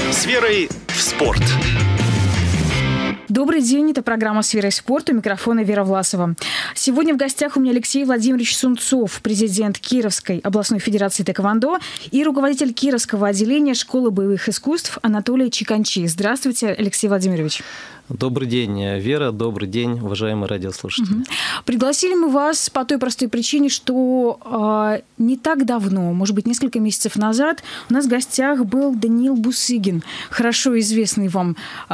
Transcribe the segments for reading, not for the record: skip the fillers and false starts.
С верой в спорт. Добрый день, это программа «С верой в спорт», у микрофона Вера Власова. Сегодня в гостях у меня Алексей Владимирович Сунцов, президент Кировской областной федерации тэквондо и руководитель Кировского отделения школы боевых искусств Анатолий Чиканчи. Здравствуйте, Алексей Владимирович. Добрый день, Вера. Добрый день, уважаемые радиослушатели. Пригласили мы вас по той простой причине, что не так давно, может быть, несколько месяцев назад, у нас в гостях был Даниил Бусыгин, хорошо известный вам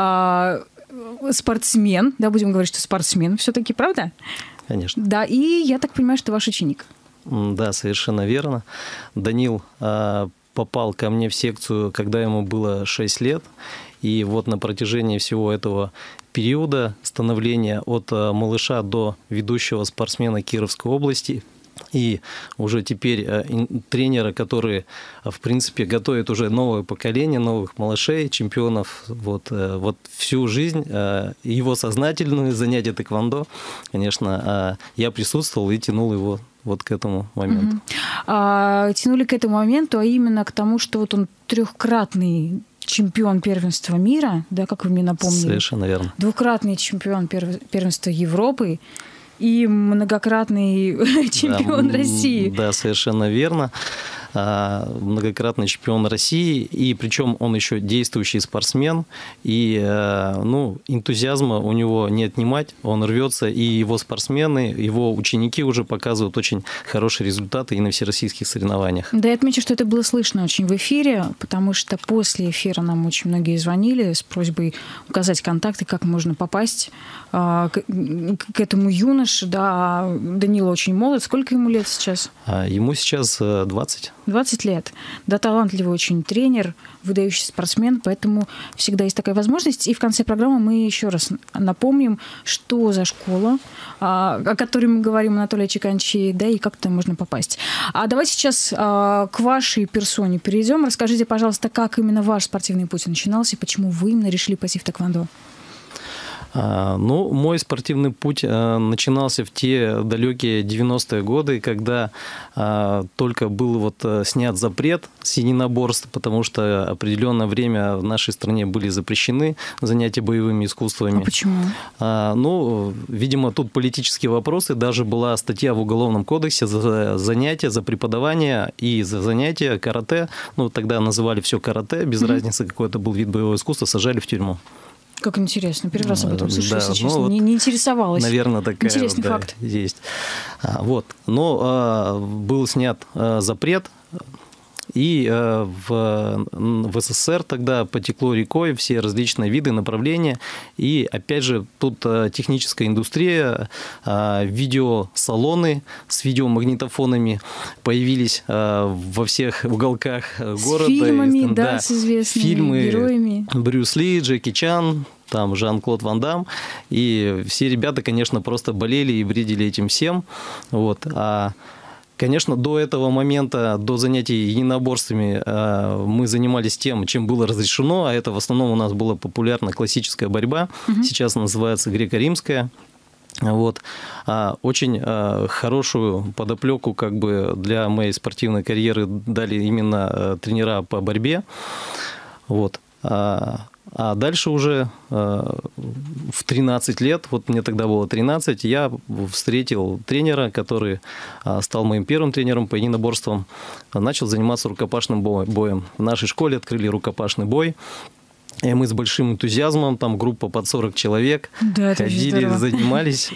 спортсмен, да, будем говорить, что спортсмен все-таки, правда? Конечно. Да, и я так понимаю, что ваш ученик. Да, совершенно верно. Даниил попал ко мне в секцию, когда ему было 6 лет. И вот на протяжении всего этого периода становления от малыша до ведущего спортсмена Кировской области и уже теперь тренера, которые, в принципе, готовят уже новое поколение, новых малышей, чемпионов, вот всю жизнь, его сознательные занятия тэквондо, конечно, я присутствовал и тянул его вот к этому моменту. Тянули к этому моменту, а именно к тому, что вот он трехкратный чемпион первенства мира, да, как вы мне напомнили? Совершенно верно. Двукратный чемпион первенства Европы и многократный чемпион России. Да, совершенно верно. Многократный чемпион России, и причем он еще действующий спортсмен, и энтузиазма у него не отнимать, он рвется, и его спортсмены, его ученики уже показывают очень хорошие результаты и на всероссийских соревнованиях. Да, я отмечу, что это было слышно очень в эфире, потому что после эфира нам очень многие звонили с просьбой указать контакты, как можно попасть к этому юноше. Да, Данила очень молод. Сколько ему лет сейчас? Ему сейчас 20. 20 лет. Да, талантливый очень тренер, выдающийся спортсмен, поэтому всегда есть такая возможность. И в конце программы мы еще раз напомним, что за школа, о которой мы говорим, Анатолий Чиканчи, да, и как там можно попасть. А давайте сейчас к вашей персоне перейдем. Расскажите, пожалуйста, как именно ваш спортивный путь начинался и почему вы именно решили пойти в тэквондо? Мой спортивный путь начинался в те далекие 90-е годы, когда только был снят запрет с единоборств, потому что определенное время в нашей стране были запрещены занятия боевыми искусствами. А почему? Видимо, тут политические вопросы. Даже была статья в Уголовном кодексе за занятия, за преподавание и за занятия карате. Тогда называли все карате, без разницы, какой это был вид боевого искусства, сажали в тюрьму. Как интересно. Первый раз об этом слышу, да, если честно. Не интересовалась. Наверное, такая интересный факт. Есть. Но был снят запрет, и в СССР тогда потекло рекой все различные виды, направления. И, опять же, тут техническая индустрия, видеосалоны с видеомагнитофонами появились во всех уголках города. С фильмами, да, с известными героями. Брюс Ли, Джеки Чан, там Жан-Клод Ван Дам. И все ребята, конечно, просто болели и бредили этим всем. Конечно, до этого момента, до занятий единоборствами мы занимались тем, чем было разрешено, а это в основном у нас была популярна классическая борьба, сейчас называется греко-римская. Очень хорошую подоплеку для моей спортивной карьеры дали именно тренера по борьбе. А дальше уже в 13 лет, мне тогда было 13, я встретил тренера, который стал моим первым тренером по единоборствам, начал заниматься рукопашным боем. В нашей школе открыли рукопашный бой. И мы с большим энтузиазмом, там группа под 40 человек, ходили, занимались.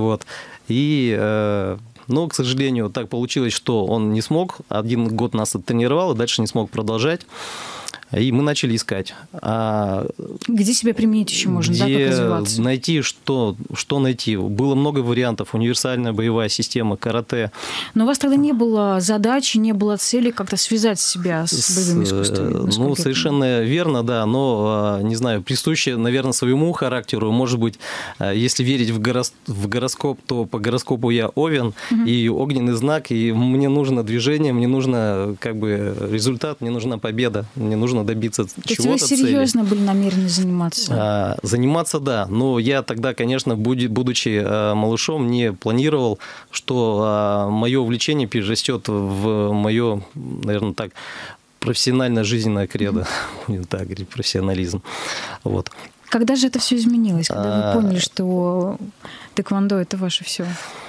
Но, к сожалению, так получилось, что он не смог. 1 год нас оттренировал, и дальше не смог продолжать. И мы начали искать. Где себя применить еще можно, да, как развиваться? Найти, что найти. Было много вариантов. Универсальная боевая система, карате. Но у вас тогда не было задачи, не было цели как-то связать себя с боевыми искусствами? Совершенно верно, да. Но, не знаю, присуще, наверное, своему характеру. Может быть, если верить в гороскоп, то по гороскопу я Овен, и огненный знак, и мне нужно движение, мне нужно результат, мне нужна победа, мне нужно добиться чего-то. То есть вы серьезно были намерены заниматься? Заниматься, да. Но я тогда, конечно, будучи малышом, не планировал, что мое увлечение перерастет в мое, наверное, так, профессиональная жизненная кредо, так говорить, профессионализм. Вот. Когда же это все изменилось? Когда вы поняли, что тэквондо – это ваше все?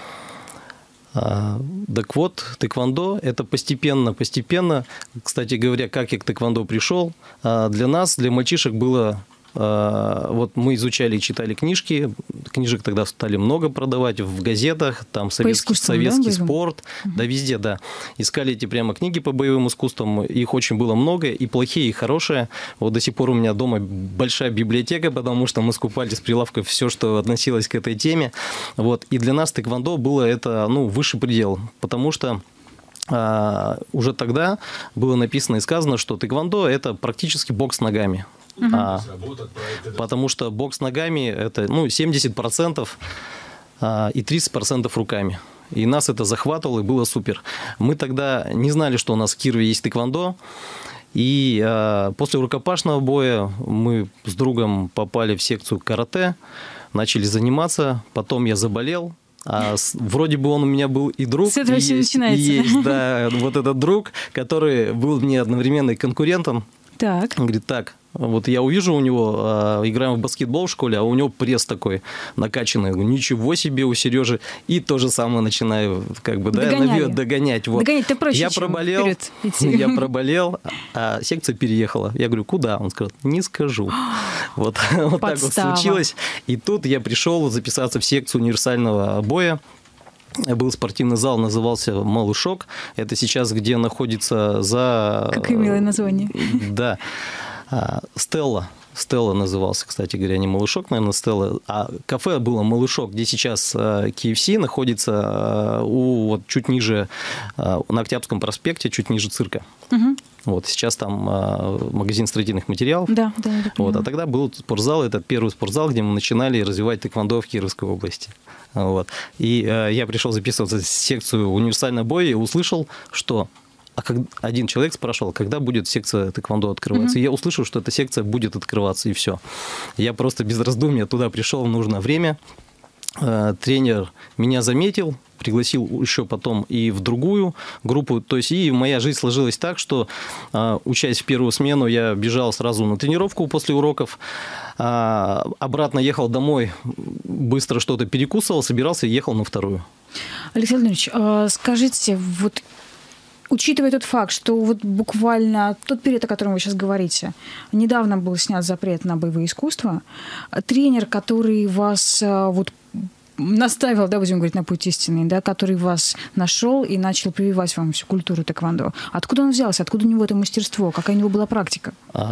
Так вот, тэквондо – это постепенно. Кстати говоря, как я к тэквондо пришел, для нас, для мальчишек было... Вот мы изучали и читали книжки. Книжек тогда стали много продавать в газетах. Там советский спорт. Да, везде, да. Искали эти прямо книги по боевым искусствам. Их очень было много. И плохие, и хорошие. Вот до сих пор у меня дома большая библиотека, потому что мы скупали с прилавков все, что относилось к этой теме. Вот. И для нас тэквондо было это, высший предел. Потому что уже тогда было написано и сказано, что тэквондо – это практически бокс ногами. Потому что бокс ногами – это 70% и 30% руками. И нас это захватывало, и было супер. Мы тогда не знали, что у нас в Кирове есть тэквондо. И после рукопашного боя мы с другом попали в секцию карате, начали заниматься. Потом я заболел. Вроде бы он у меня был и друг. С этого все начинается. Да, вот этот друг, который был мне одновременно и конкурентом. Так. Он говорит, вот я увижу у него, играем в баскетбол в школе, а у него пресс такой накачанный. Я говорю, ничего себе у Сережи. И то же самое начинаю догонять. Вот. Догонять-то проще, я проболел, а секция переехала. Я говорю, куда? Он сказал, не скажу. Вот так вот случилось. И тут я пришел записаться в секцию универсального боя. Был спортивный зал, назывался «Малышок». Это сейчас где находится за... Какое милое название. Да. Стелла. Стелла назывался, кстати говоря, не «Малышок», наверное, Стелла. А кафе было «Малышок», где сейчас KFC находится чуть ниже, на Октябрьском проспекте, чуть ниже цирка. Угу. Вот, сейчас там магазин строительных материалов. Да. Вот, а тогда был спортзал, это первый спортзал, где мы начинали развивать тэквондо в Кировской области. Вот. И я пришел записываться в секцию универсального боя и услышал, что один человек спрашивал, когда будет секция тэквондо открываться. И я услышал, что эта секция будет открываться, и все. Я просто без раздумья туда пришел в нужное время. Тренер меня заметил, пригласил еще потом и в другую группу. То есть и моя жизнь сложилась так, что, учась в первую смену, я бежал сразу на тренировку после уроков, обратно ехал домой, быстро что-то перекусывал, собирался и ехал на вторую. Алексей Владимирович, скажите, вот учитывая тот факт, что вот буквально тот период, о котором вы сейчас говорите, недавно был снят запрет на боевые искусства, тренер, который вас наставил, будем говорить, на путь истинный, который вас нашел и начал прививать вам всю культуру тэквондо. Откуда он взялся? Откуда у него это мастерство? Какая у него была практика?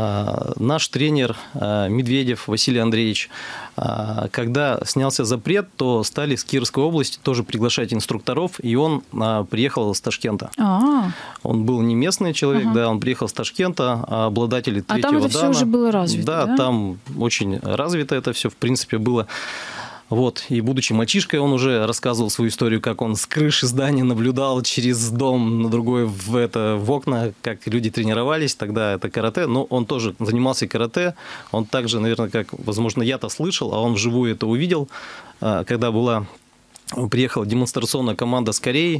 Наш тренер Медведев Василий Андреевич, когда снялся запрет, то стали с Кировской области тоже приглашать инструкторов, и он приехал из Ташкента. Он был не местный человек, он приехал из Ташкента, обладатель третьего дана. А там это все уже было развито, да? Там очень развито это все, в принципе, было. Вот, и будучи мальчишкой, он уже рассказывал свою историю, как он с крыши здания наблюдал через дом на другой в окна, как люди тренировались, тогда это карате, но он тоже занимался карате, он также, наверное, как, возможно, я-то слышал, а он вживую это увидел, когда приехала демонстрационная команда с Кореи,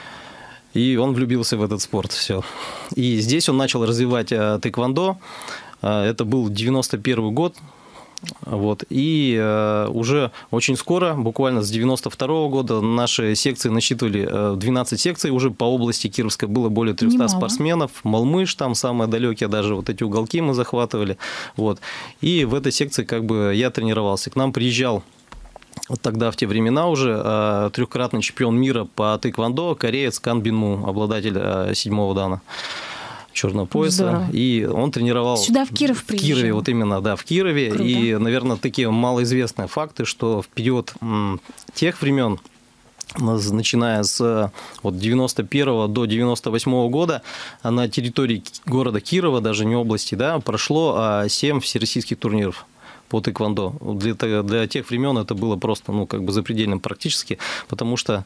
и он влюбился в этот спорт, все. И здесь он начал развивать тэквондо, это был 91 год, вот. И уже очень скоро, буквально с 92 года, наши секции насчитывали 12 секций, уже по области Кировской было более 300 Немало. Спортсменов, Малмыж, там самые далекие, даже вот эти уголки мы захватывали. Вот. И в этой секции я тренировался. К нам приезжал тогда, в те времена уже, трехкратный чемпион мира по тэквондо, кореец Кан Бинму, обладатель 7-го дана. Черного пояса. Здорово. И он тренировал... Сюда, в Киров приезжал? В Кирове, вот именно, да, в Кирове. Круто. И, наверное, такие малоизвестные факты, что в период тех времен, начиная с 91 до 98 года, на территории города Кирова, даже не области, прошло 7 всероссийских турниров по тэквондо. Для тех времен это было просто, запредельным практически, потому что,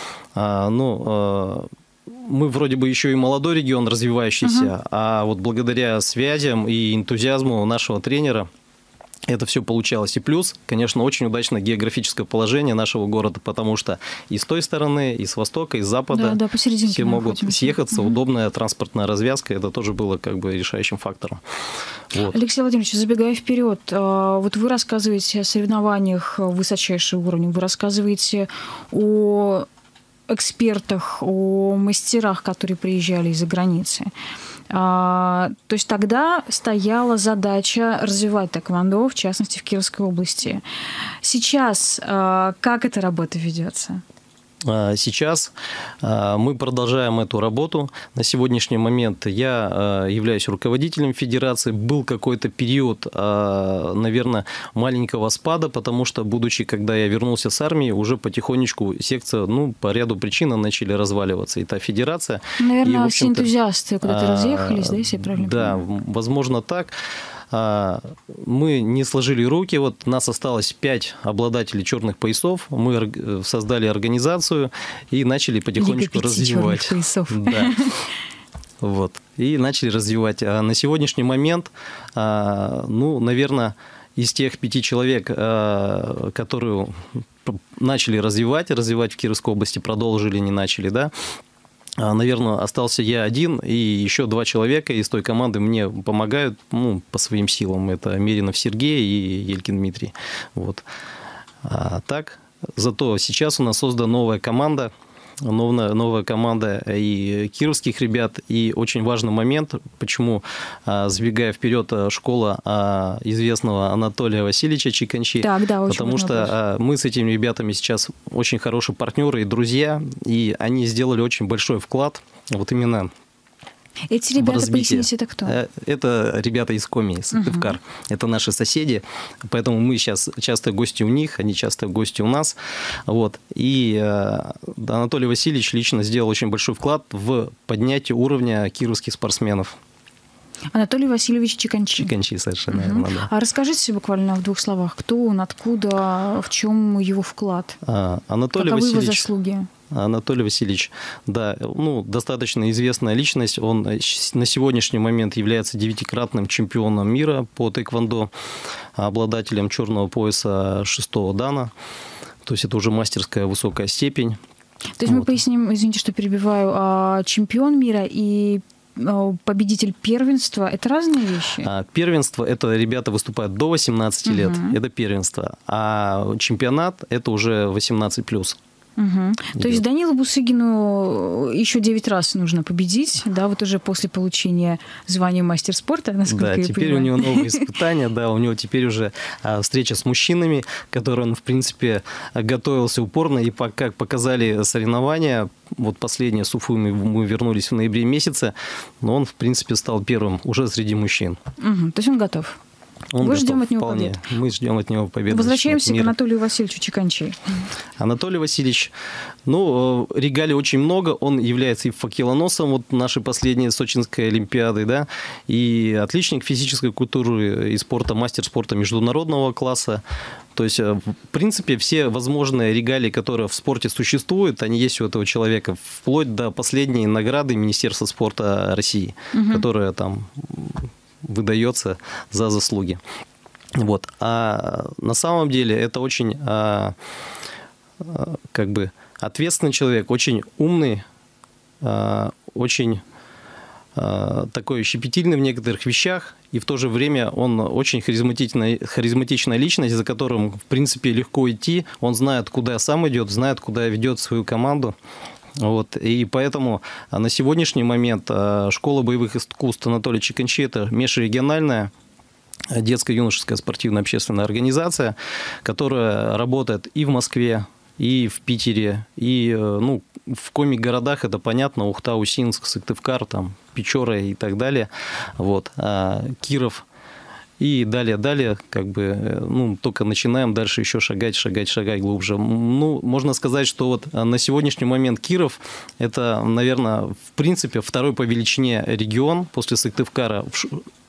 мы вроде бы еще и молодой регион, развивающийся, а вот благодаря связям и энтузиазму нашего тренера это все получалось. И плюс, конечно, очень удачное географическое положение нашего города, потому что и с той стороны, и с востока, и с запада все могут съехаться. Удобная транспортная развязка, это тоже было как бы решающим фактором. Вот. Алексей Владимирович, забегая вперед, вот вы рассказываете о соревнованиях высочайшего уровня, вы рассказываете о экспертах, о мастерах, которые приезжали из-за границы. То есть тогда стояла задача развивать тэквондо, в частности, в Кировской области. Сейчас как эта работа ведется? Сейчас мы продолжаем эту работу. На сегодняшний момент я являюсь руководителем федерации. Был какой-то период, наверное, маленького спада, потому что, будучи, когда я вернулся с армии, уже потихонечку секция, по ряду причин начали разваливаться. И та федерация... Наверное, все энтузиасты куда-то разъехались, да, если я правильно понимаю? Да, возможно, так. Мы не сложили руки, вот нас осталось 5 обладателей черных поясов, мы создали организацию и начали потихонечку развивать. Да. Вот. И начали развивать. А на сегодняшний момент, наверное, из тех 5 человек, которые начали развивать в Кировской области, продолжили, не начали, да, наверное, остался я один, и еще 2 человека из той команды мне помогают по своим силам. Это Меринов Сергей и Елькин Дмитрий. Вот. А так, зато сейчас у нас создана новая команда и кировских ребят. И очень важный момент, почему, забегая вперед, школа известного Анатолия Васильевича Чиканчи. Так, да, потому что мы с этими ребятами сейчас очень хорошие партнеры и друзья, и они сделали очень большой вклад вот именно эти ребята, поясните, это кто? Это ребята из Коми, Сыктывкар. Это наши соседи, поэтому мы сейчас часто гости у них, они часто гости у нас. Вот. И Анатолий Васильевич лично сделал очень большой вклад в поднятие уровня кировских спортсменов. Анатолий Васильевич Чиканчи. Чиканчи, совершенно верно, да. А расскажите буквально в 2 словах, кто он, откуда, в чем его вклад? Анатолий Каковы его Васильевич... заслуги? Анатолий Васильевич, да, достаточно известная личность. Он на сегодняшний момент является 9-кратным чемпионом мира по тэквондо, обладателем черного пояса 6-го дана. То есть это уже мастерская высокая степень. То есть мы поясним, извините, что перебиваю, чемпион мира и победитель первенства – это разные вещи? Первенство – это ребята выступают до 18 лет, это первенство. А чемпионат – это уже 18+. То есть Данилу Бусыгину еще 9 раз нужно победить, да, вот уже после получения звания мастер спорта, насколько я понимаю. Да, теперь у него новые испытания, да, у него теперь уже встреча с мужчинами, к которой он, в принципе, готовился упорно, и как показали соревнования, вот последнее с Уфы мы вернулись в ноябре месяце, но он, в принципе, стал первым уже среди мужчин. То есть он готов? Мы ждем от него победы. Мы ждем от него победы. Возвращаемся к Анатолию Васильевичу Чиканчи. Анатолий Васильевич, регалий очень много. Он является и факелоносом вот нашей последней Сочинской Олимпиады, да, и отличник физической культуры и спорта, мастер спорта международного класса. То есть, в принципе, все возможные регалии, которые в спорте существуют, они есть у этого человека, вплоть до последней награды Министерства спорта России, которая там выдается за заслуги. Вот. А на самом деле это очень ответственный человек, очень умный, очень такой щепетильный в некоторых вещах, и в то же время он очень харизматичная личность, за которым, в принципе, легко идти. Он знает, куда сам идет, знает, куда ведет свою команду. Вот. И поэтому на сегодняшний момент школа боевых искусств Анатолия Чиканчи – это межрегиональная детско-юношеская спортивная общественная организация, которая работает и в Москве, и в Питере, и в коми-городах, это понятно, Ухта, Усинск, Сыктывкар, там, Печора и так далее, вот, Киров. И далее, только начинаем дальше еще шагать глубже. Можно сказать, что вот на сегодняшний момент Киров – это, наверное, в принципе, второй по величине регион после Сыктывкара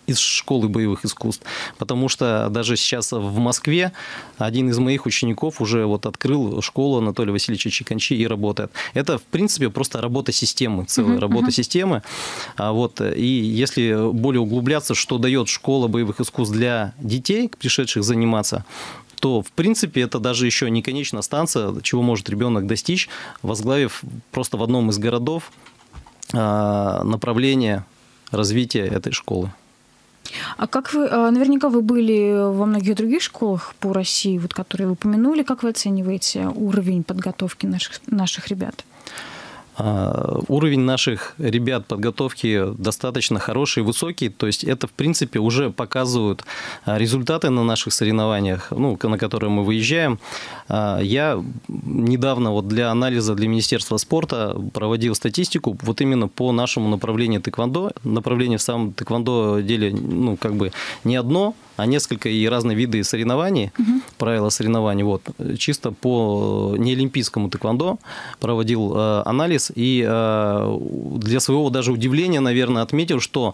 из школы боевых искусств, потому что даже сейчас в Москве один из моих учеников уже вот открыл школу Анатолия Васильевича Чиканчи и работает. Это, в принципе, просто работа системы, целая работа системы. Вот. И если более углубляться, что дает школа боевых искусств для детей, пришедших заниматься, то, в принципе, это даже еще не конечная станция, чего может ребенок достичь, возглавив просто в одном из городов направление развития этой школы. А как вы, наверняка вы были во многих других школах по России, вот, которые вы упомянули, как вы оцениваете уровень подготовки наших ребят? Уровень наших ребят подготовки достаточно хороший и высокий, то есть это, в принципе, уже показывают результаты на наших соревнованиях, ну, на которые мы выезжаем. Я недавно вот для анализа для Министерства спорта проводил статистику вот именно по нашему направлению тэквондо. Направление в самом тэквондо деле, ну, как бы не одно, а несколько и разные виды соревнований, правила соревнований. Вот. Чисто по неолимпийскому тэквондо проводил анализ и для своего даже удивления, наверное, отметил, что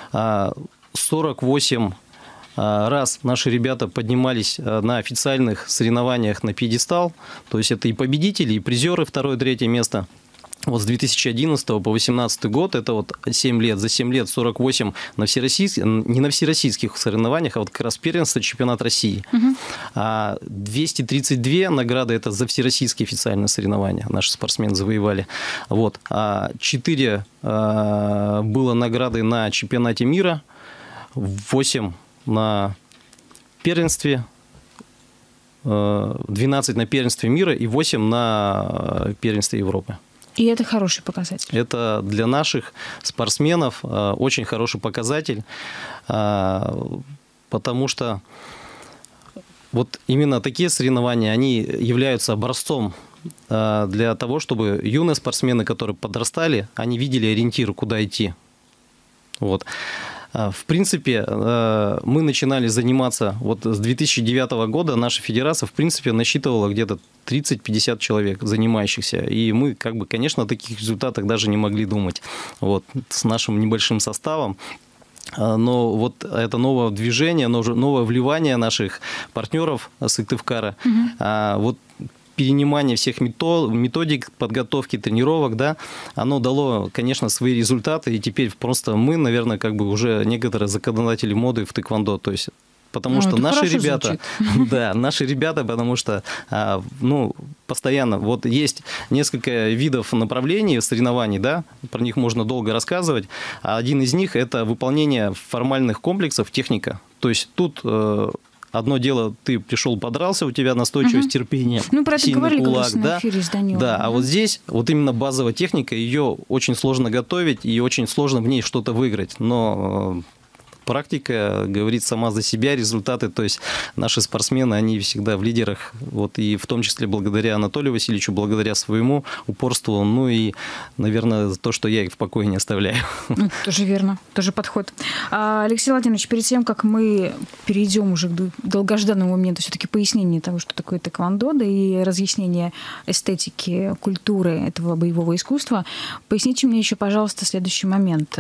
48 раз наши ребята поднимались на официальных соревнованиях на пьедестал, то есть это и победители, и призеры 2-3 место. Вот с 2011 по 2018 год, это вот 7 лет, за 7 лет 48 на всероссийских, не на всероссийских соревнованиях, а вот как раз первенство, чемпионат России. А 232 награды, это за всероссийские официальные соревнования наши спортсмены завоевали. Вот. А 4 было награды на чемпионате мира, 8 на первенстве, 12 на первенстве мира и 8 на первенстве Европы. И это хороший показатель. Это для наших спортсменов очень хороший показатель, потому что вот именно такие соревнования, они являются образцом для того, чтобы юные спортсмены, которые подрастали, они видели ориентир, куда идти. Вот. В принципе, мы начинали заниматься, вот с 2009 года наша федерация, в принципе, насчитывала где-то 30-50 человек занимающихся. И мы, как бы, конечно, о таких результатах даже не могли думать. Вот, с нашим небольшим составом. Но вот это новое движение, новое вливание наших партнеров Сыктывкара, вот перенимание всех методик подготовки, тренировок, да, оно дало, конечно, свои результаты, и теперь просто мы, наверное, как бы уже некоторые законодатели моды в тэквондо, то есть потому что наши ребята, да, наши ребята, потому что, ну, постоянно, вот есть несколько видов направлений соревнований, да, про них можно долго рассказывать, а один из них – это выполнение формальных комплексов, техника, то есть тут одно дело, ты пришел, подрался, у тебя настойчивость, терпение, ну, про это сильный говорили, кулак, да? На эфире с Данилом, да, а вот здесь вот именно базовая техника, ее очень сложно готовить и очень сложно в ней что-то выиграть, но практика говорит сама за себя, результаты, то есть наши спортсмены, они всегда в лидерах, вот, и в том числе благодаря Анатолию Васильевичу, благодаря своему упорству, ну и, наверное, то, что я их в покое не оставляю. Ну, тоже верно, тоже подход. Алексей Владимирович, перед тем, как мы перейдем уже к долгожданному моменту все-таки пояснения того, что такое тэквондо, да и разъяснения эстетики, культуры этого боевого искусства, поясните мне еще, пожалуйста, следующий момент.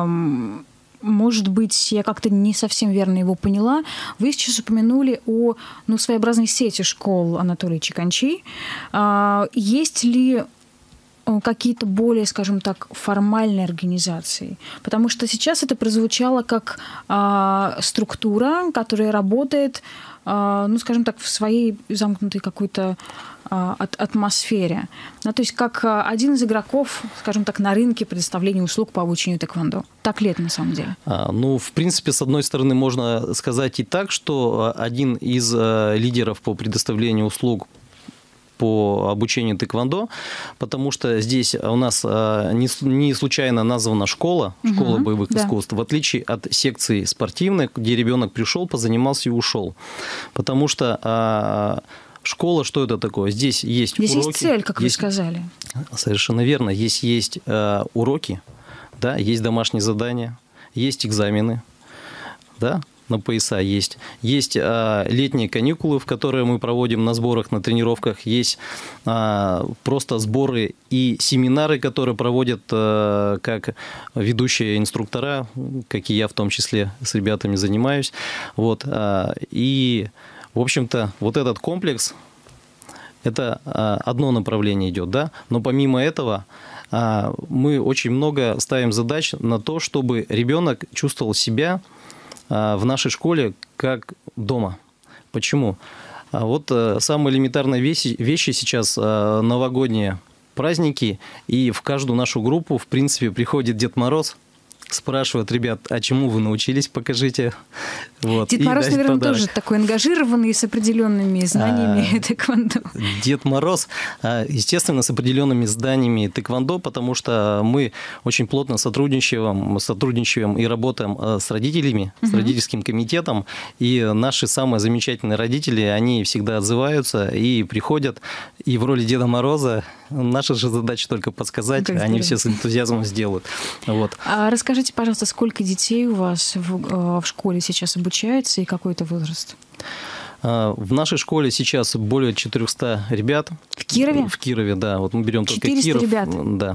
Может быть, я как-то не совсем верно его поняла. Вы сейчас упомянули о своеобразной сети школ Анатолия Чиканчи. Есть ли какие-то более, скажем так, формальные организации? Потому что сейчас это прозвучало как структура, которая работает, ну, скажем так, в своей замкнутой какой-то атмосфере. Ну, то есть как один из игроков, скажем так, на рынке предоставления услуг по обучению тэквондо. Так ли это на самом деле? Ну, в принципе, с одной стороны, можно сказать и так, что один из лидеров по предоставлению услуг по обучению тэквондо, потому что здесь у нас не случайно названа школа боевых искусств, в отличие от секции спортивной, где ребенок пришел, позанимался и ушел. Потому что школа, что это такое? Здесь есть уроки. Здесь есть цель, как вы сказали. Совершенно верно. Здесь есть уроки, да, есть домашние задания, есть экзамены, да. на пояса есть. Есть летние каникулы, в которые мы проводим на сборах, на тренировках. Есть просто сборы и семинары, которые проводят как ведущие инструктора, как и я в том числе с ребятами занимаюсь. Вот. И, в общем-то, вот этот комплекс, это одно направление идет, да? Но помимо этого мы очень много ставим задач на то, чтобы ребенок чувствовал себя в нашей школе как дома. Почему? Вот самые элементарные вещи сейчас новогодние праздники, и в каждую нашу группу, в принципе, приходит Дед Мороз, спрашивают: ребят, а чему вы научились, покажите. Вот. Дед Мороз, наверное, подарок. Тоже такой ангажированный, с определенными знаниями тэквондо. Дед Мороз, естественно, с определенными знаниями тэквондо, потому что мы очень плотно сотрудничаем и работаем с родителями, с родительским комитетом, и наши самые замечательные родители, они всегда отзываются и приходят, и в роли Деда Мороза наша же задача только подсказать, они все с энтузиазмом сделают. Вот. А расскажите, пожалуйста, сколько детей у вас в школе сейчас обучается и какой это возраст? В нашей школе сейчас более 400 ребят. В Кирове? В Кирове, да. Вот мы берем только Киров. 400 ребят?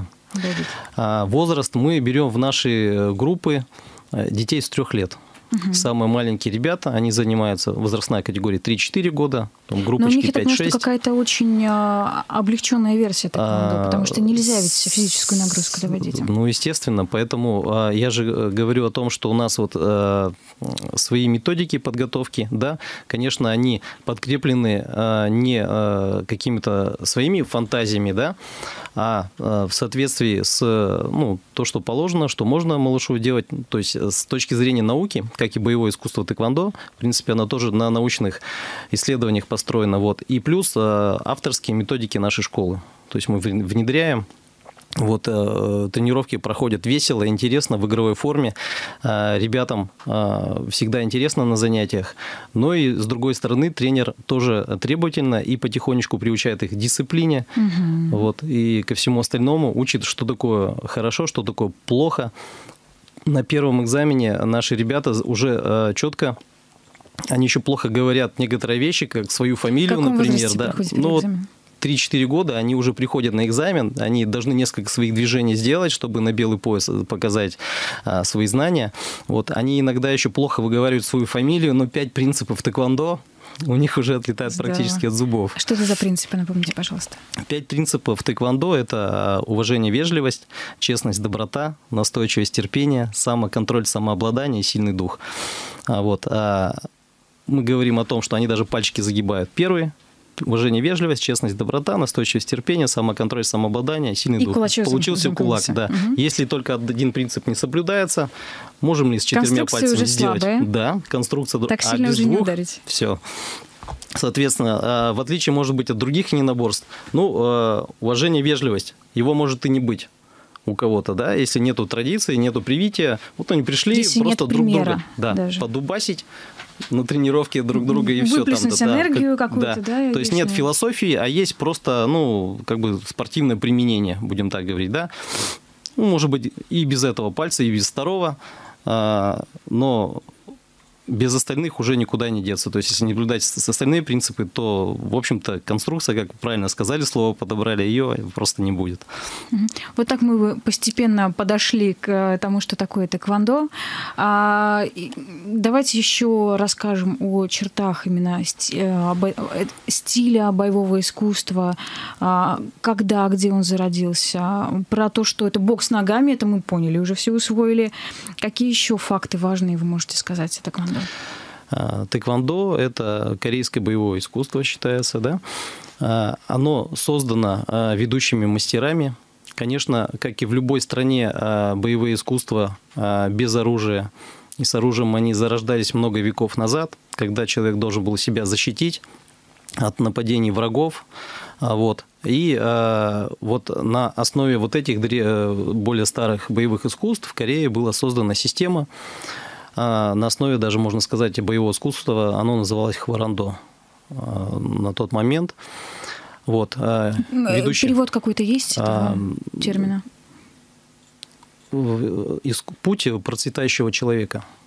Да. Возраст мы берем в наши группы детей с 3 лет. Самые маленькие ребята, они занимаются, возрастная категория 3-4 года, там группочки 5-6. Но у них, я так понимаю, что какая-то очень облегченная версия тэквондо, потому что нельзя ведь физическую нагрузку давать детям. Ну, естественно, поэтому я же говорю о том, что у нас вот свои методики подготовки, да, конечно, они подкреплены не какими-то своими фантазиями, да, а в соответствии с то, что положено, что можно малышу делать, то есть с точки зрения науки, как и боевое искусство тэквондо, в принципе, оно тоже на научных исследованиях построено. Вот. И плюс авторские методики нашей школы. То есть мы внедряем. Вот, тренировки проходят весело, интересно, в игровой форме. Ребятам всегда интересно на занятиях. Но и, с другой стороны, тренер тоже требовательно и потихонечку приучает их к дисциплине. Вот, и ко всему остальному учит, что такое хорошо, что такое плохо. На первом экзамене наши ребята уже четко, они еще плохо говорят некоторые вещи, как свою фамилию, например. Да. Ну, вот 3-4 года они уже приходят на экзамен, они должны несколько своих движений сделать, чтобы на белый пояс показать свои знания. Вот. Они иногда еще плохо выговаривают свою фамилию, но 5 принципов тэквондо у них уже отлетают практически от зубов. Что это за принципы, напомните, пожалуйста? 5 принципов тэквондо – это уважение, вежливость, честность, доброта, настойчивость, терпение, самоконтроль, самообладание и сильный дух. Вот. Мы говорим о том, что они даже пальчики загибают. Первый – уважение, вежливость, честность, доброта, настойчивость, терпение, самоконтроль, самообладание, сильный дух. Получился кулак, да. Если только один принцип не соблюдается, можем ли с 4 пальцами сделать? Слабая. Да, конструкция. Так сильно уже не ударить. Все. Соответственно, в отличие, может быть, от других единоборств, уважение, вежливость, его может и не быть у кого-то, да, если нету традиции, нету привития, вот они пришли если просто друг друга поддубасить на тренировке друг друга и все там. Выплеснуть энергию какую-то, да? То есть нет философии, а есть просто, спортивное применение, будем так говорить, да. Может быть, и без этого пальца, и без второго, но без остальных уже никуда не деться. То есть, если не наблюдать остальные принципы, то, в общем-то, конструкция, как правильно сказали, слово подобрали, ее просто не будет. Вот так мы постепенно подошли к тому, что такое тэквондо. Давайте еще расскажем о чертах именно стиля боевого искусства, когда, где он зародился, про то, что это бокс ногами, это мы поняли, уже все усвоили. Какие еще факты важные вы можете сказать о тэквондо? Тэквондо – это корейское боевое искусство, считается, да? Оно создано ведущими мастерами. Конечно, как и в любой стране, боевые искусства без оружия и с оружием они зарождались много веков назад, когда человек должен был себя защитить от нападений врагов. Вот. И вот на основе вот этих более старых боевых искусств в Корее была создана система. На основе даже, можно сказать, боевого искусства, оно называлось хварандо на тот момент. Вот. Перевод какой-то есть этого термина? Путь процветающего человека.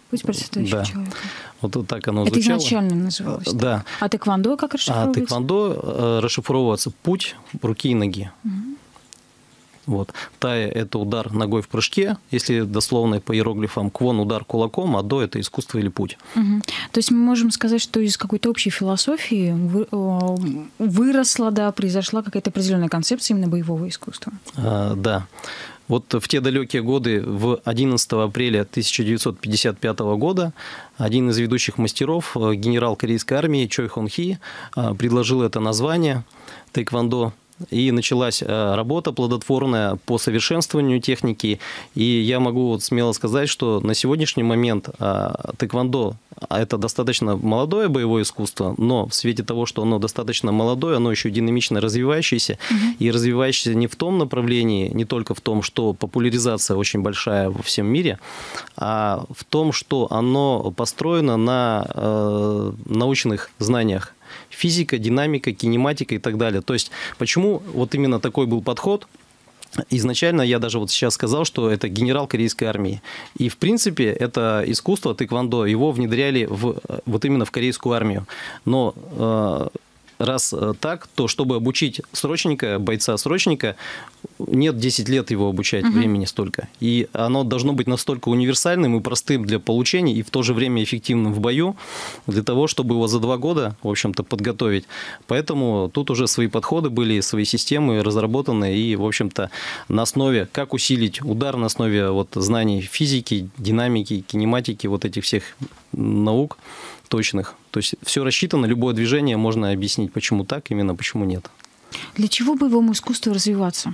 Путь процветающего Да. человека. Вот так оно Это звучало. изначально называлось. Так? Да. А тэквондо как расшифровывается? Тэквондо расшифровывается путь руки и ноги. Вот. Тай – это удар ногой в прыжке, если дословно по иероглифам. Квон – удар кулаком, а до – это искусство или путь. То есть мы можем сказать, что из какой-то общей философии выросла, да, произошла какая-то определенная концепция именно боевого искусства. Да. Вот в те далекие годы, в 11 апреля 1955 года, один из ведущих мастеров, генерал корейской армии Чой Хон Хи, предложил это название тэквондо. И началась работа плодотворная по совершенствованию техники. И я могу вот смело сказать, что на сегодняшний момент тэквондо – это достаточно молодое боевое искусство, но в свете того, что оно достаточно молодое, оно еще динамично развивающееся. И развивающееся не в том направлении, не только в том, что популяризация очень большая во всем мире, а в том, что оно построено на научных знаниях. Физика, динамика, кинематика и так далее. То есть, почему вот именно такой был подход? Изначально я даже вот сейчас сказал, что это генерал корейской армии. И, в принципе, это искусство тэквондо, его внедряли вот именно в корейскую армию. Но раз так, то чтобы обучить срочника, бойца-срочника, нет 10 лет его обучать, времени столько. И оно должно быть настолько универсальным и простым для получения, и в то же время эффективным в бою, для того, чтобы его за 2 года, в общем-то, подготовить. Поэтому тут уже свои подходы были, свои системы разработаны, и, в общем-то, на основе, как усилить удар, на основе вот знаний физики, динамики, кинематики, вот этих всех наук точных. То есть все рассчитано, любое движение можно объяснить, почему так, именно почему нет. Для чего боевому искусству развиваться?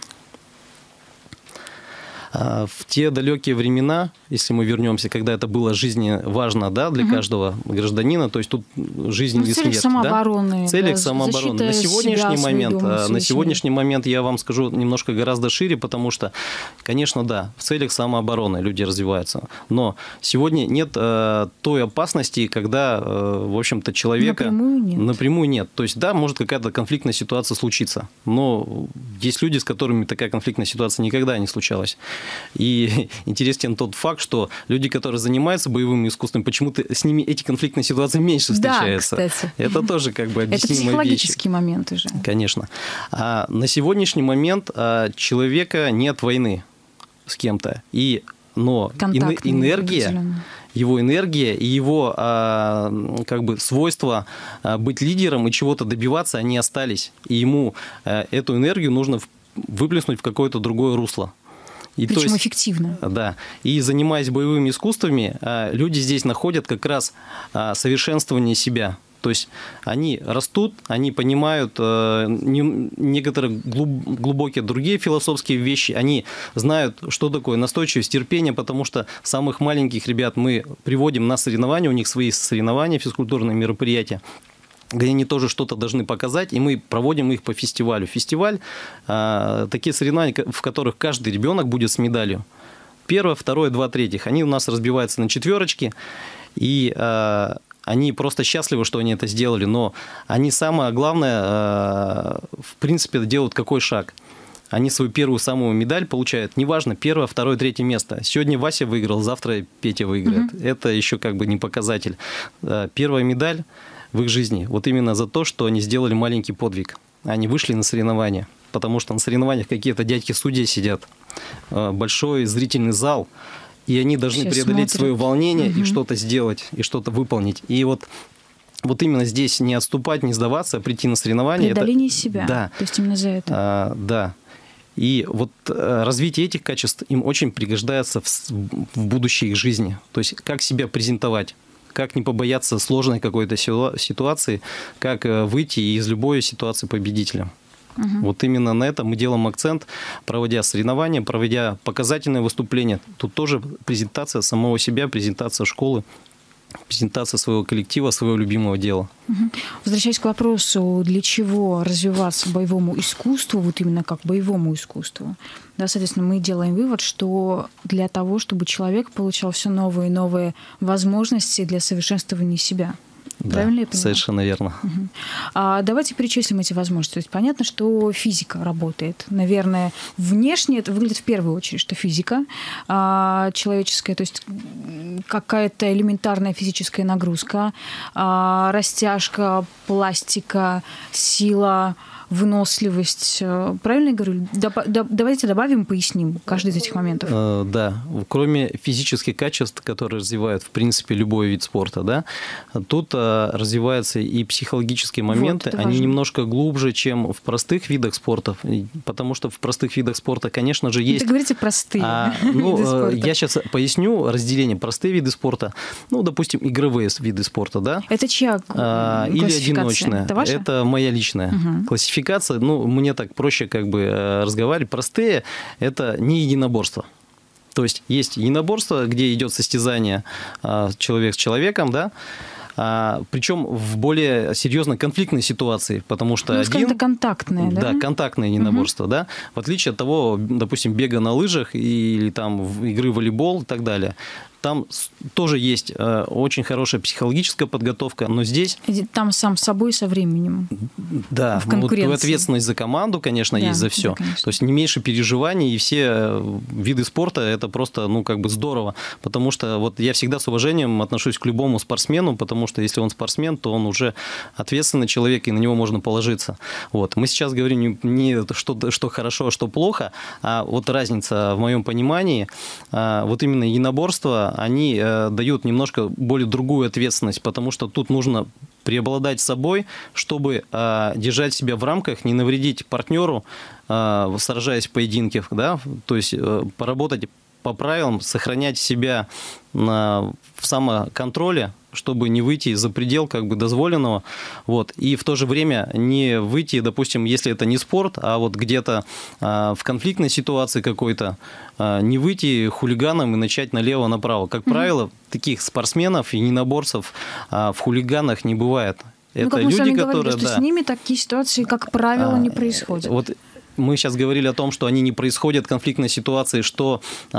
В те далекие времена, если мы вернемся, когда это было жизненно важно, да, для каждого гражданина, то есть тут жизнь или смерть. В целях самообороны. Да? В целях самообороны. На сегодняшний момент я вам скажу немножко гораздо шире, потому что, конечно, да, в целях самообороны люди развиваются. Но сегодня нет той опасности, когда, в общем-то, человека... Напрямую нет. То есть, да, может какая-то конфликтная ситуация случиться, но есть люди, с которыми такая конфликтная ситуация никогда не случалась. И интересен тот факт, что люди, которые занимаются боевым искусством, почему-то с ними эти конфликтные ситуации меньше встречаются. Да, кстати. Это тоже как бы объяснимая вещь. Это психологический момент уже. Конечно. А на сегодняшний момент человека нет войны с кем-то. Но энергия, его энергия и его как бы свойства быть лидером и чего-то добиваться, они остались. И ему эту энергию нужно выплеснуть в какое-то другое русло. Причем эффективно. Да. И занимаясь боевыми искусствами, люди здесь находят как раз совершенствование себя. То есть они растут, они понимают некоторые глубокие другие философские вещи, они знают, что такое настойчивость, терпение, потому что самых маленьких ребят мы приводим на соревнования, у них свои соревнования, физкультурные мероприятия, где они тоже что-то должны показать, и мы проводим их по фестивалю. Фестиваль такие соревнования, в которых каждый ребенок будет с медалью. 1, 2, 2, 3. Они у нас разбиваются на 4, и они просто счастливы, что они это сделали, но они самое главное, в принципе, делают какой шаг. Они свою первую самую медаль получают, неважно, 1, 2, 3 место. Сегодня Вася выиграл, завтра Петя выиграет. Это еще как бы не показатель. Первая медаль в их жизни вот именно за то, что они сделали маленький подвиг. Они вышли на соревнования, потому что на соревнованиях какие-то дядьки-судьи сидят, большой зрительный зал, и они должны преодолеть свое волнение и что-то сделать, и что-то выполнить. И вот именно здесь не отступать, не сдаваться, а прийти на соревнования. Преодоление себя. Да. То есть именно за это. Да. И вот развитие этих качеств им очень пригождается в будущей их жизни. То есть как себя презентовать, как не побояться сложной какой-то ситуации, как выйти из любой ситуации победителем. Вот именно на это мы делаем акцент, проводя соревнования, проводя показательные выступления. Тут тоже презентация самого себя, презентация школы, презентация своего коллектива, своего любимого дела. Возвращаясь к вопросу, для чего развиваться боевому искусству, вот именно как боевому искусству, да, соответственно, мы делаем вывод, что для того, чтобы человек получал все новые и новые возможности для совершенствования себя. Правильно я понимаю? Совершенно верно. Давайте перечислим эти возможности. То есть понятно, что физика работает. Наверное, внешне это выглядит в первую очередь, что физика человеческая, то есть какая-то элементарная физическая нагрузка, растяжка, пластика, сила, выносливость. Правильно я говорю? Давайте добавим, поясним каждый из этих моментов. Да. Кроме физических качеств, которые развивают, в принципе, любой вид спорта, да, тут развиваются и психологические моменты. Вот, они немножко глубже, чем в простых видах спорта, потому что в простых видах спорта, конечно же, есть... Вы говорите простые виды спорта. Я сейчас поясню разделение. Простые виды спорта, допустим, игровые виды спорта, да? Это чья классификация? Или одиночная. Это ваша? Это моя личная классификация. Мне так проще разговаривать. Простые – это не единоборство. То есть единоборство, где идет состязание человек с человеком, да, причем в более серьезной конфликтной ситуации, потому что это контактное, да? Да, контактное единоборство, да. В отличие от того, допустим, бега на лыжах или там игры в волейбол и так далее. Там тоже есть очень хорошая психологическая подготовка, но здесь... Там сам собой со временем. Да, в конкуренции. Ответственность за команду, конечно, есть за все. Да, то есть не меньше переживаний, и все виды спорта это просто, здорово. Потому что я всегда с уважением отношусь к любому спортсмену, потому что если он спортсмен, то он уже ответственный человек, и на него можно положиться. Мы сейчас говорим не что хорошо, а что плохо, а разница в моем понимании, именно единоборство, они дают немножко более другую ответственность, потому что тут нужно преобладать собой, чтобы держать себя в рамках, не навредить партнеру, сражаясь в поединке, да? То есть поработать по правилам, сохранять себя в самоконтроле, чтобы не выйти за предел дозволенного, и в то же время не выйти, допустим, если это не спорт, а где-то в конфликтной ситуации какой-то, не выйти хулиганом и начать налево-направо. Как правило, таких спортсменов и единоборцев в хулиганах не бывает. Это люди, которые... Что с ними такие ситуации, как правило, не происходят. Мы сейчас говорили о том, что они не происходят в конфликтной ситуации, что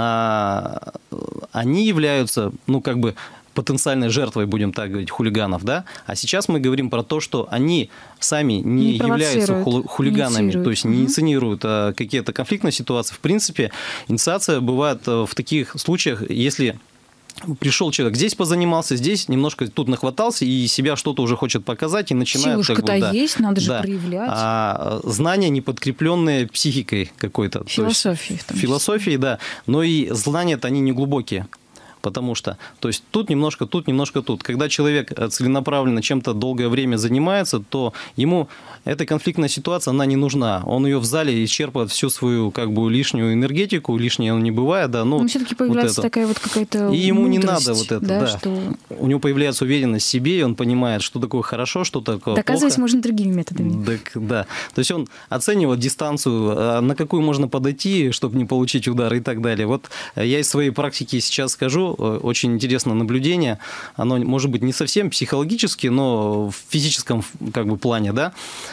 они являются, потенциальной жертвой, будем так говорить, хулиганов, да? А сейчас мы говорим про то, что они сами не являются хулиганами, то есть не инициируют какие-то конфликтные ситуации. В принципе, инициация бывает в таких случаях, если... Пришел человек, здесь позанимался, здесь немножко тут нахватался и себя что-то уже хочет показать и начинает... Силушка-то есть, надо же проявлять. А знания, не подкрепленные психикой какой-то. Философией. Философией, да. Но и знания-то они не глубокие. Потому что, то есть тут немножко, тут немножко, тут. Когда человек целенаправленно чем-то долгое время занимается, то ему эта конфликтная ситуация, она не нужна. Он ее в зале исчерпывает всю свою лишнюю энергетику, лишнее он не бывает, да. Но все-таки появляется такая какая-то и ему не надо это, да. Что... У него появляется уверенность в себе, и он понимает, что такое хорошо, что такое доказывать плохо. можно другими методами. Да. То есть он оценивает дистанцию, на какую можно подойти, чтобы не получить удар и так далее. Я из своей практики сейчас скажу, очень интересное наблюдение. Оно может быть не совсем психологически, но в физическом плане, да.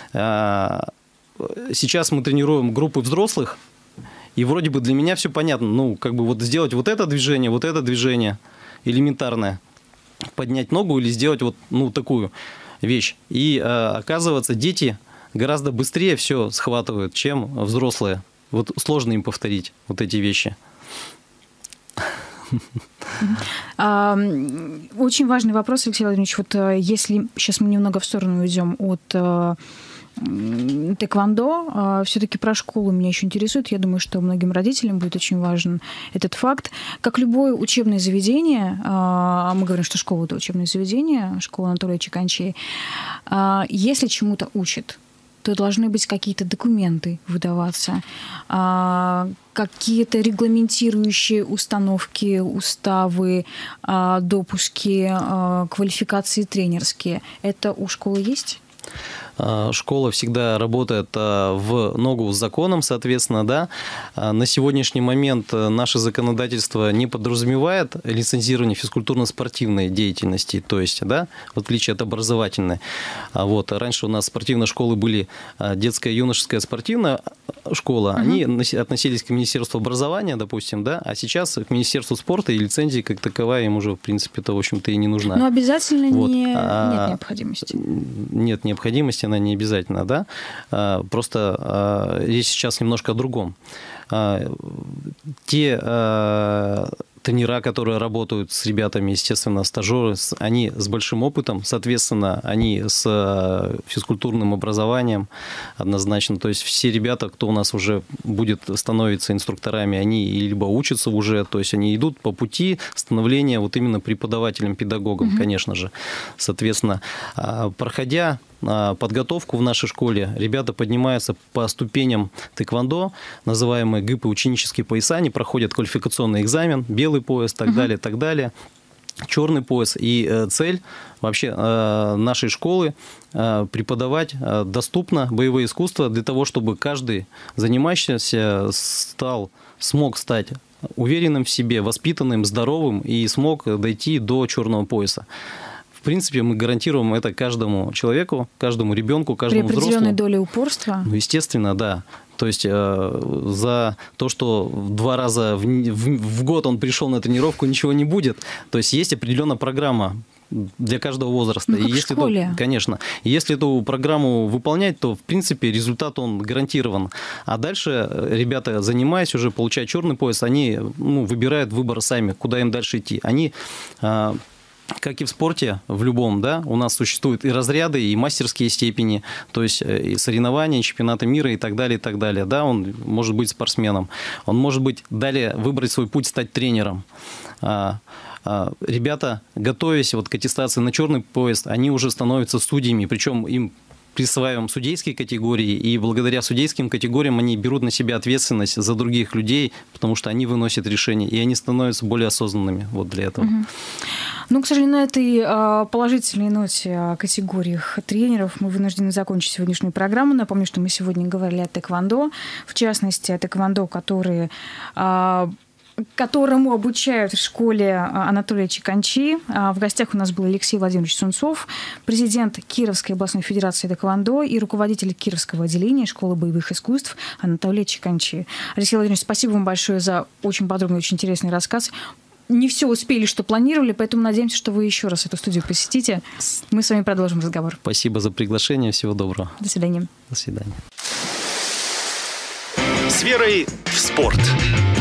Сейчас мы тренируем группы взрослых, и вроде бы для меня все понятно. Сделать это движение элементарное, поднять ногу или сделать такую вещь. И оказывается, дети гораздо быстрее все схватывают, чем взрослые. Сложно им повторить эти вещи. Очень важный вопрос, Алексей Владимирович. Если сейчас мы немного в сторону уйдем от тэквондо, все-таки про школу меня еще интересует. Я думаю, что многим родителям будет очень важен этот факт. Как любое учебное заведение, мы говорим, что школа – это учебное заведение, школа Анатолия Чеканчи, если чему-то учат, то должны быть какие-то документы выдаваться, какие-то регламентирующие установки, уставы, допуски, квалификации тренерские. Это у школы есть? Школа всегда работает в ногу с законом, соответственно, да. На сегодняшний момент наше законодательство не подразумевает лицензирование физкультурно-спортивной деятельности, то есть, да, в отличие от образовательной. Вот. Раньше у нас спортивные школы были детская, юношеская, спортивная школа, они относились к Министерству образования, допустим, да, а сейчас к Министерству спорта, и лицензии как таковая им уже, в принципе-то, в общем-то, и не нужна. Но обязательно вот. Нет необходимости. Нет необходимости, она не обязательно, да. Просто речь сейчас немножко о другом. Те тренера, которые работают с ребятами, естественно, стажеры, они с большим опытом, соответственно, они с физкультурным образованием однозначно. То есть все ребята, кто у нас уже будет становиться инструкторами, они либо учатся уже, то есть они идут по пути становления вот именно преподавателем-педагогом, конечно же. Соответственно, проходя подготовку в нашей школе, ребята поднимаются по ступеням тэквондо, называемые ГИПы, ученические пояса, они проходят квалификационный экзамен, белый пояс, так далее, черный пояс. И цель вообще нашей школы преподавать доступно боевые искусства для того, чтобы каждый занимающийся смог стать уверенным в себе, воспитанным, здоровым и смог дойти до черного пояса. В принципе, мы гарантируем это каждому человеку, каждому ребенку, каждому взрослому. При определенной доле упорства? Ну, естественно, да. То есть за то, что 2 раза в год он пришел на тренировку, ничего не будет. То есть есть определенная программа для каждого возраста. Ну, как в школе. Конечно. И если эту программу выполнять, то, в принципе, результат он гарантирован. А дальше ребята, занимаясь, уже получая черный пояс, они выбирают выбор сами, куда им дальше идти. Они... Как и в спорте, в любом, да, у нас существуют и разряды, и мастерские степени, то есть и соревнования, и чемпионаты мира и так далее, да, он может быть спортсменом, он может быть далее выбрать свой путь, стать тренером. Ребята, готовясь вот к аттестации на черный пояс, они уже становятся судьями, причем им присваиваем судейские категории, и благодаря судейским категориям они берут на себя ответственность за других людей, потому что они выносят решения, и они становятся более осознанными вот для этого. Ну, к сожалению, на этой положительной ноте о категориях тренеров мы вынуждены закончить сегодняшнюю программу. Напомню, что мы сегодня говорили о тэквондо, в частности, о тэквондо, которому обучают в школе Анатолия Чиканчи. В гостях у нас был Алексей Владимирович Сунцов, президент Кировской областной федерации тэквондо и руководитель Кировского отделения школы боевых искусств Анатолий Чиканчи. Алексей Владимирович, спасибо вам большое за очень подробный, очень интересный рассказ. Не все успели, что планировали, поэтому надеемся, что вы еще раз эту студию посетите. Мы с вами продолжим разговор. Спасибо за приглашение. Всего доброго. До свидания. До свидания. С верой в спорт.